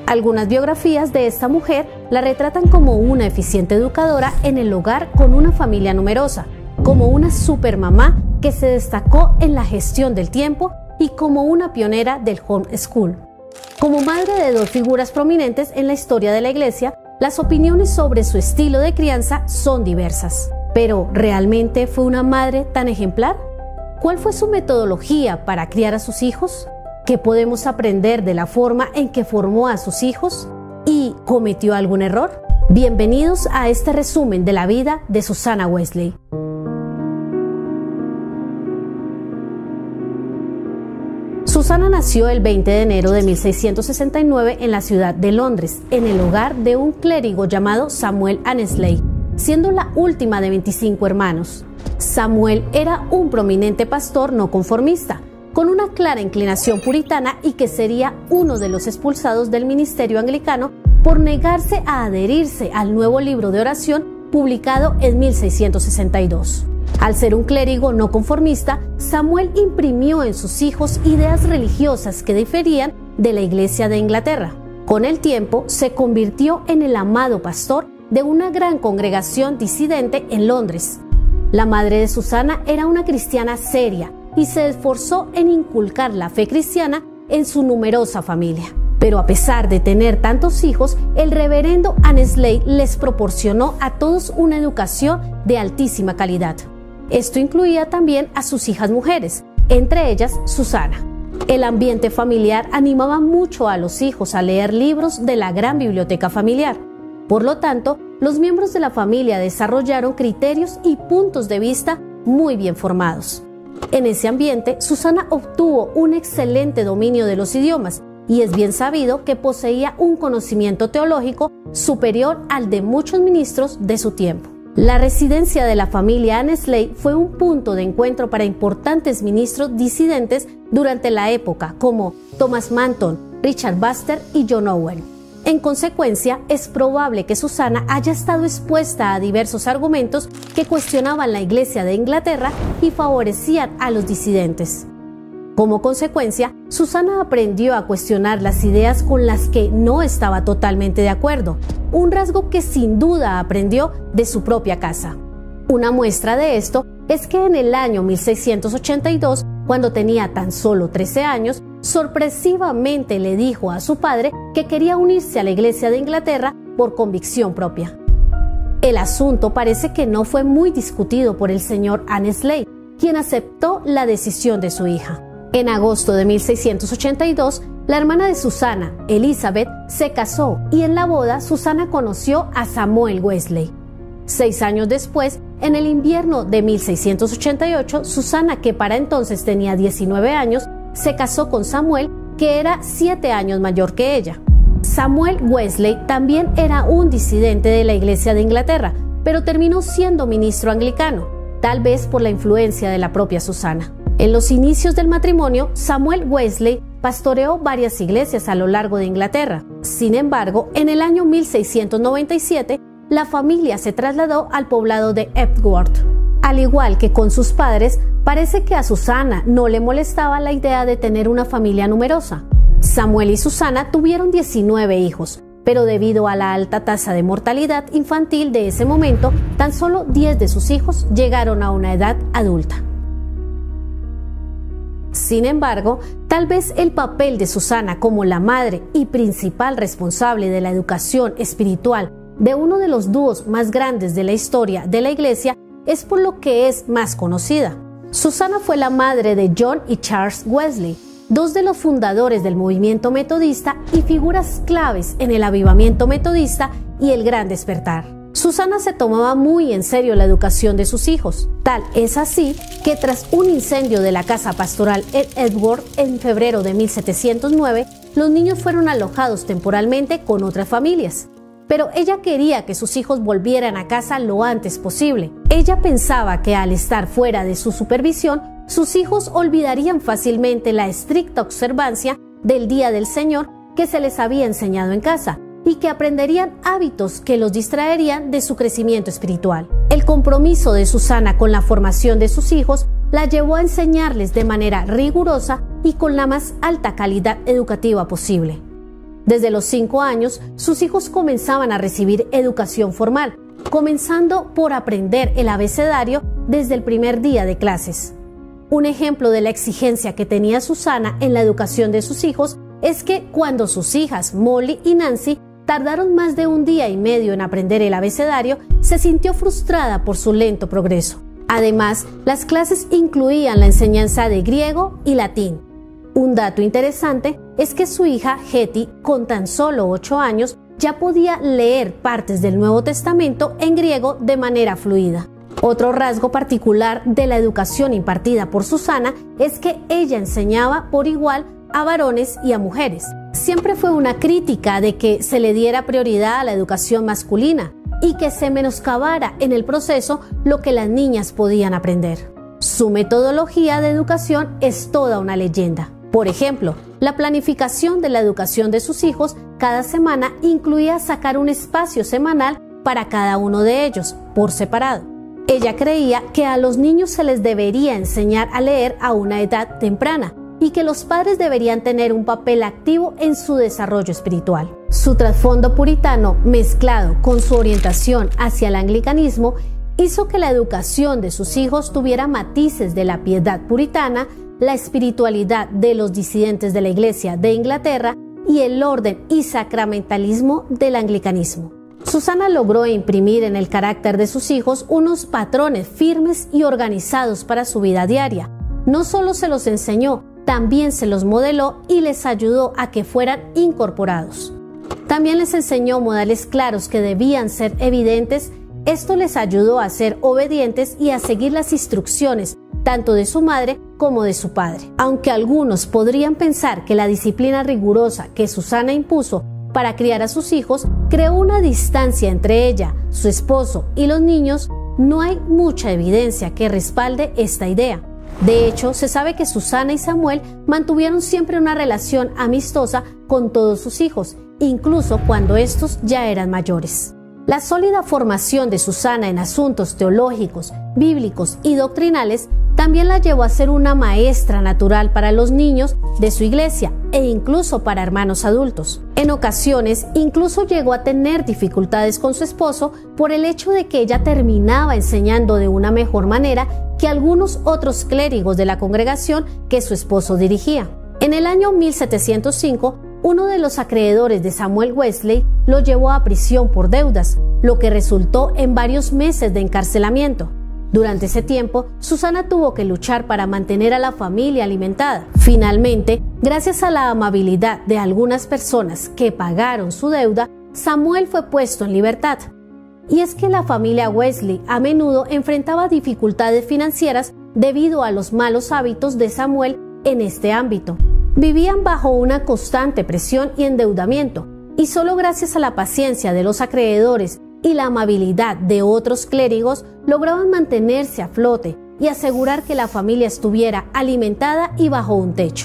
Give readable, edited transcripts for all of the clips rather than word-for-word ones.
Algunas biografías de esta mujer la retratan como una eficiente educadora en el hogar con una familia numerosa, como una supermamá que se destacó en la gestión del tiempo y como una pionera del homeschool. Como madre de dos figuras prominentes en la historia de la Iglesia, las opiniones sobre su estilo de crianza son diversas. Pero, ¿realmente fue una madre tan ejemplar? ¿Cuál fue su metodología para criar a sus hijos? ¿Qué podemos aprender de la forma en que formó a sus hijos? ¿Y cometió algún error? Bienvenidos a este resumen de la vida de Susanna Wesley. Susanna nació el 20 de enero de 1669 en la ciudad de Londres, en el hogar de un clérigo llamado Samuel Annesley, siendo la última de 25 hermanos. Samuel era un prominente pastor no conformista, con una clara inclinación puritana y que sería uno de los expulsados del ministerio anglicano por negarse a adherirse al nuevo libro de oración publicado en 1662. Al ser un clérigo no conformista, Samuel imprimió en sus hijos ideas religiosas que diferían de la Iglesia de Inglaterra. Con el tiempo, se convirtió en el amado pastor de una gran congregación disidente en Londres. La madre de Susanna era una cristiana seria y se esforzó en inculcar la fe cristiana en su numerosa familia. Pero a pesar de tener tantos hijos, el reverendo Annesley les proporcionó a todos una educación de altísima calidad. Esto incluía también a sus hijas mujeres, entre ellas Susanna. El ambiente familiar animaba mucho a los hijos a leer libros de la gran biblioteca familiar. Por lo tanto, los miembros de la familia desarrollaron criterios y puntos de vista muy bien formados. En ese ambiente, Susanna obtuvo un excelente dominio de los idiomas y es bien sabido que poseía un conocimiento teológico superior al de muchos ministros de su tiempo. La residencia de la familia Annesley fue un punto de encuentro para importantes ministros disidentes durante la época, como Thomas Manton, Richard Baxter y John Owen. En consecuencia, es probable que Susanna haya estado expuesta a diversos argumentos que cuestionaban la Iglesia de Inglaterra y favorecían a los disidentes. Como consecuencia, Susanna aprendió a cuestionar las ideas con las que no estaba totalmente de acuerdo, un rasgo que sin duda aprendió de su propia casa. Una muestra de esto es que en el año 1682, cuando tenía tan solo 13 años, sorpresivamente le dijo a su padre que quería unirse a la Iglesia de Inglaterra por convicción propia. El asunto parece que no fue muy discutido por el señor Annesley, quien aceptó la decisión de su hija. En agosto de 1682, la hermana de Susanna, Elizabeth, se casó y en la boda Susanna conoció a Samuel Wesley. 6 años después, en el invierno de 1688, Susanna, que para entonces tenía 19 años, se casó con Samuel, que era 7 años mayor que ella. Samuel Wesley también era un disidente de la Iglesia de Inglaterra, pero terminó siendo ministro anglicano, tal vez por la influencia de la propia Susanna. En los inicios del matrimonio, Samuel Wesley pastoreó varias iglesias a lo largo de Inglaterra. Sin embargo, en el año 1697, la familia se trasladó al poblado de Epworth. Al igual que con sus padres, parece que a Susanna no le molestaba la idea de tener una familia numerosa. Samuel y Susanna tuvieron 19 hijos, pero debido a la alta tasa de mortalidad infantil de ese momento, tan solo 10 de sus hijos llegaron a una edad adulta. Sin embargo, tal vez el papel de Susanna como la madre y principal responsable de la educación espiritual de uno de los dúos más grandes de la historia de la Iglesia es por lo que es más conocida. Susanna fue la madre de John y Charles Wesley, dos de los fundadores del movimiento metodista y figuras claves en el avivamiento metodista y el Gran Despertar. Susanna se tomaba muy en serio la educación de sus hijos. Tal es así que tras un incendio de la casa pastoral en Epworth en febrero de 1709, los niños fueron alojados temporalmente con otras familias. Pero ella quería que sus hijos volvieran a casa lo antes posible. Ella pensaba que al estar fuera de su supervisión, sus hijos olvidarían fácilmente la estricta observancia del Día del Señor que se les había enseñado en casa, y que aprenderían hábitos que los distraerían de su crecimiento espiritual. El compromiso de Susanna con la formación de sus hijos la llevó a enseñarles de manera rigurosa y con la más alta calidad educativa posible. Desde los 5 años, sus hijos comenzaban a recibir educación formal, comenzando por aprender el abecedario desde el primer día de clases. Un ejemplo de la exigencia que tenía Susana en la educación de sus hijos es que cuando sus hijas Molly y Nancy tardaron más de 1 día y medio en aprender el abecedario, se sintió frustrada por su lento progreso. Además, las clases incluían la enseñanza de griego y latín. Un dato interesante es que su hija Hetty, con tan solo 8 años, ya podía leer partes del Nuevo Testamento en griego de manera fluida. Otro rasgo particular de la educación impartida por Susana es que ella enseñaba por igual a varones y a mujeres. Siempre fue una crítica de que se le diera prioridad a la educación masculina y que se menoscabara en el proceso lo que las niñas podían aprender. Su metodología de educación es toda una leyenda. Por ejemplo, la planificación de la educación de sus hijos cada semana incluía sacar un espacio semanal para cada uno de ellos, por separado. Ella creía que a los niños se les debería enseñar a leer a una edad temprana y que los padres deberían tener un papel activo en su desarrollo espiritual. Su trasfondo puritano, mezclado con su orientación hacia el anglicanismo, hizo que la educación de sus hijos tuviera matices de la piedad puritana, la espiritualidad de los disidentes de la Iglesia de Inglaterra y el orden y sacramentalismo del anglicanismo. Susana logró imprimir en el carácter de sus hijos unos patrones firmes y organizados para su vida diaria. No solo se los enseñó, también se los modeló y les ayudó a que fueran incorporados. También les enseñó modales claros que debían ser evidentes. Esto les ayudó a ser obedientes y a seguir las instrucciones tanto de su madre como de su padre. Aunque algunos podrían pensar que la disciplina rigurosa que Susana impuso para criar a sus hijos creó una distancia entre ella, su esposo y los niños, no hay mucha evidencia que respalde esta idea. De hecho, se sabe que Susana y Samuel mantuvieron siempre una relación amistosa con todos sus hijos, incluso cuando estos ya eran mayores. La sólida formación de Susana en asuntos teológicos, bíblicos y doctrinales también la llevó a ser una maestra natural para los niños de su iglesia e incluso para hermanos adultos. En ocasiones, incluso llegó a tener dificultades con su esposo por el hecho de que ella terminaba enseñando de una mejor manera que algunos otros clérigos de la congregación que su esposo dirigía. En el año 1705, uno de los acreedores de Samuel Wesley lo llevó a prisión por deudas, lo que resultó en varios meses de encarcelamiento. Durante ese tiempo, Susana tuvo que luchar para mantener a la familia alimentada. Finalmente, gracias a la amabilidad de algunas personas que pagaron su deuda, Samuel fue puesto en libertad. Y es que la familia Wesley a menudo enfrentaba dificultades financieras debido a los malos hábitos de Samuel en este ámbito. Vivían bajo una constante presión y endeudamiento, y solo gracias a la paciencia de los acreedores y la amabilidad de otros clérigos lograban mantenerse a flote y asegurar que la familia estuviera alimentada y bajo un techo.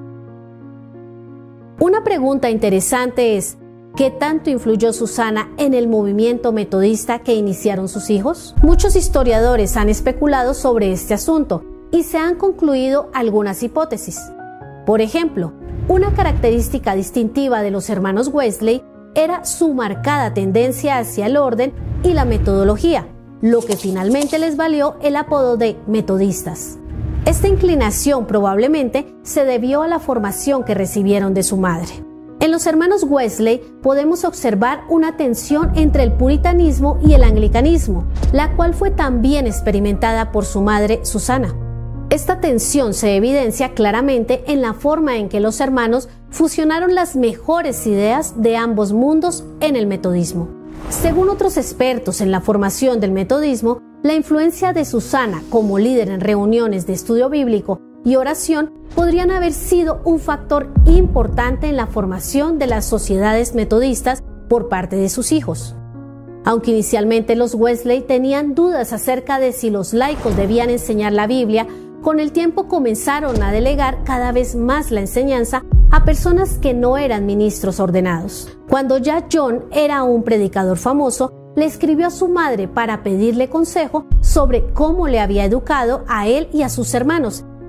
Una pregunta interesante es: ¿qué tanto influyó Susana en el movimiento metodista que iniciaron sus hijos? Muchos historiadores han especulado sobre este asunto y se han concluido algunas hipótesis. Por ejemplo, una característica distintiva de los hermanos Wesley era su marcada tendencia hacia el orden y la metodología, lo que finalmente les valió el apodo de metodistas. Esta inclinación probablemente se debió a la formación que recibieron de su madre. En los hermanos Wesley podemos observar una tensión entre el puritanismo y el anglicanismo, la cual fue también experimentada por su madre Susana. Esta tensión se evidencia claramente en la forma en que los hermanos fusionaron las mejores ideas de ambos mundos en el metodismo. Según otros expertos en la formación del metodismo, la influencia de Susana como líder en reuniones de estudio bíblico y oración podrían haber sido un factor importante en la formación de las sociedades metodistas por parte de sus hijos. Aunque inicialmente los Wesley tenían dudas acerca de si los laicos debían enseñar la Biblia, con el tiempo comenzaron a delegar cada vez más la enseñanza a personas que no eran ministros ordenados. Cuando ya John era un predicador famoso, le escribió a su madre para pedirle consejo sobre cómo le había educado a él y a sus hermanos,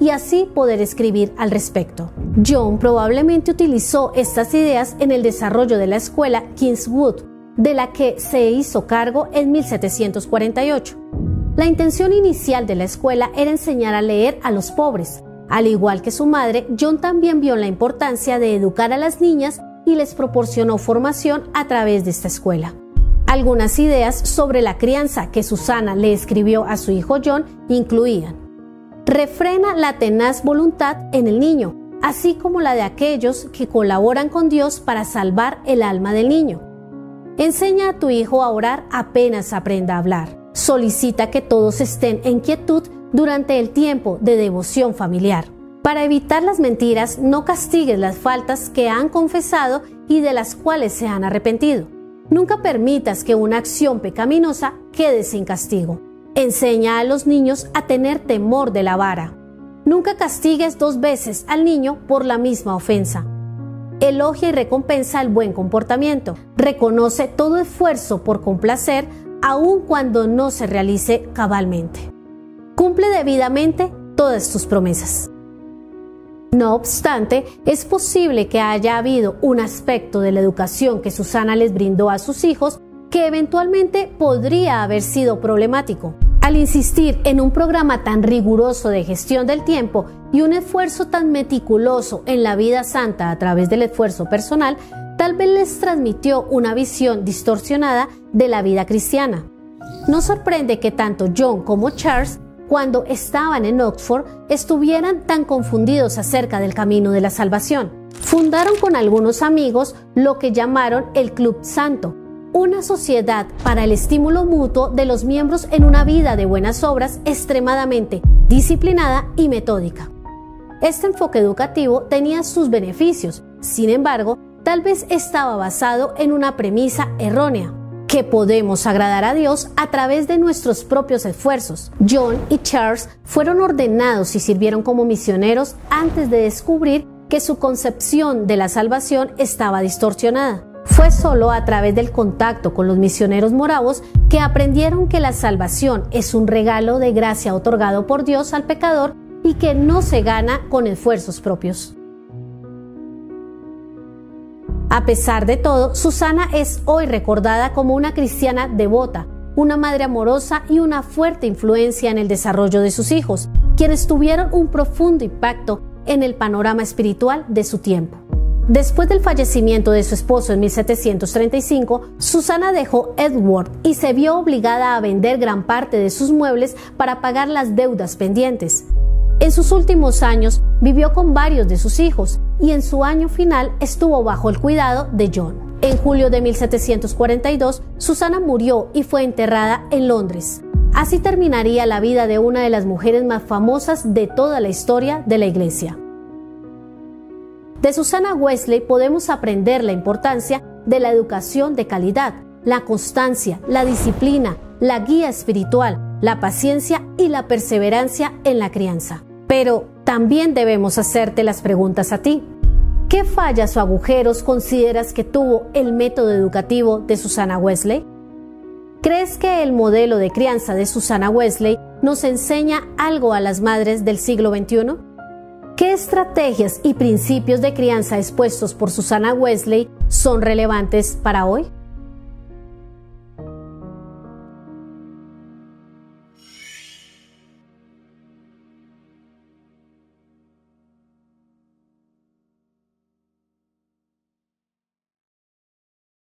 y así poder escribir al respecto. John probablemente utilizó estas ideas en el desarrollo de la escuela Kingswood, de la que se hizo cargo en 1748. La intención inicial de la escuela era enseñar a leer a los pobres. Al igual que su madre, John también vio la importancia de educar a las niñas y les proporcionó formación a través de esta escuela. Algunas ideas sobre la crianza que Susana le escribió a su hijo John incluían: refrena la tenaz voluntad en el niño, así como la de aquellos que colaboran con Dios para salvar el alma del niño. Enseña a tu hijo a orar apenas aprenda a hablar. Solicita que todos estén en quietud durante el tiempo de devoción familiar. Para evitar las mentiras, no castigues las faltas que han confesado y de las cuales se han arrepentido. Nunca permitas que una acción pecaminosa quede sin castigo. Enseña a los niños a tener temor de la vara. Nunca castigues 2 veces al niño por la misma ofensa. Elogia y recompensa el buen comportamiento. Reconoce todo esfuerzo por complacer, aun cuando no se realice cabalmente. Cumple debidamente todas tus promesas. No obstante, es posible que haya habido un aspecto de la educación que Susana les brindó a sus hijos que eventualmente podría haber sido problemático. Al insistir en un programa tan riguroso de gestión del tiempo y un esfuerzo tan meticuloso en la vida santa a través del esfuerzo personal, tal vez les transmitió una visión distorsionada de la vida cristiana. No sorprende que tanto John como Charles, cuando estaban en Oxford, estuvieran tan confundidos acerca del camino de la salvación. Fundaron con algunos amigos lo que llamaron el Club Santo, una sociedad para el estímulo mutuo de los miembros en una vida de buenas obras extremadamente disciplinada y metódica. Este enfoque educativo tenía sus beneficios, sin embargo, tal vez estaba basado en una premisa errónea: que podemos agradar a Dios a través de nuestros propios esfuerzos. John y Charles fueron ordenados y sirvieron como misioneros antes de descubrir que su concepción de la salvación estaba distorsionada. Fue solo a través del contacto con los misioneros moravos que aprendieron que la salvación es un regalo de gracia otorgado por Dios al pecador y que no se gana con esfuerzos propios. A pesar de todo, Susana es hoy recordada como una cristiana devota, una madre amorosa y una fuerte influencia en el desarrollo de sus hijos, quienes tuvieron un profundo impacto en el panorama espiritual de su tiempo. Después del fallecimiento de su esposo en 1735, Susana dejó Edward y se vio obligada a vender gran parte de sus muebles para pagar las deudas pendientes. En sus últimos años vivió con varios de sus hijos y en su año final estuvo bajo el cuidado de John. En julio de 1742, Susana murió y fue enterrada en Londres. Así terminaría la vida de una de las mujeres más famosas de toda la historia de la Iglesia. De Susana Wesley podemos aprender la importancia de la educación de calidad, la constancia, la disciplina, la guía espiritual, la paciencia y la perseverancia en la crianza. Pero también debemos hacerte las preguntas a ti. ¿Qué fallas o agujeros consideras que tuvo el método educativo de Susana Wesley? ¿Crees que el modelo de crianza de Susana Wesley nos enseña algo a las madres del siglo XXI? ¿Qué estrategias y principios de crianza expuestos por Susana Wesley son relevantes para hoy?